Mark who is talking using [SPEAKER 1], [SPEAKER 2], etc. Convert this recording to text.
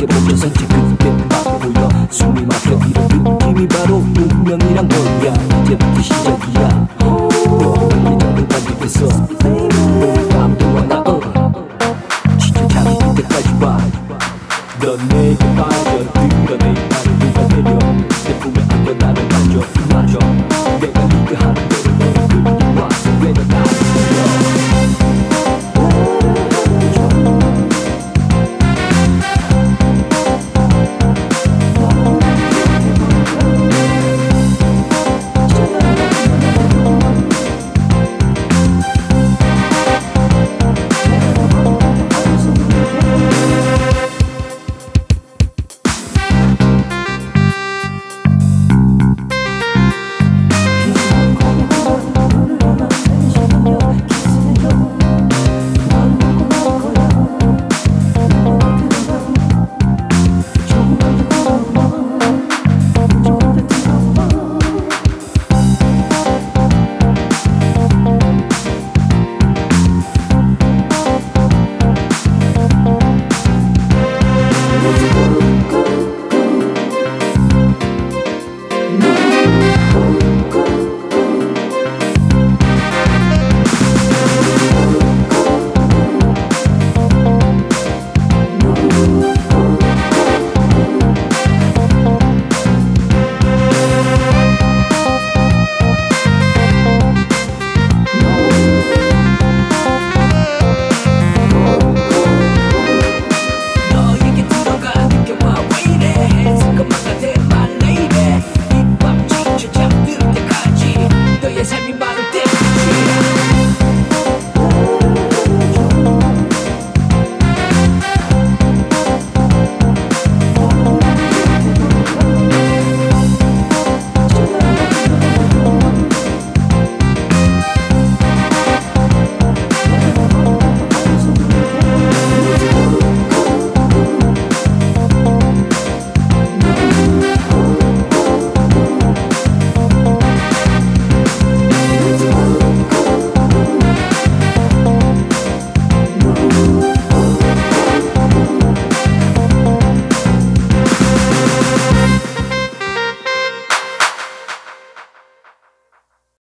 [SPEAKER 1] 이렇게 멈춰선 제 그때 막 보여 숨이 막혀 이런 느낌이 바로 운명이란 거야. 이제부터 시작이야. 너의 정을 반복했어 밤도 와나 진짜 잠이 들 때까지 봐. 넌 내게 빠져들어 내 말을 누가 내려 내 품에 안겨 나를 만져 맞아 내가 리드하는 대로 너를 끌고 왔어 왜 넌 나를 끌려.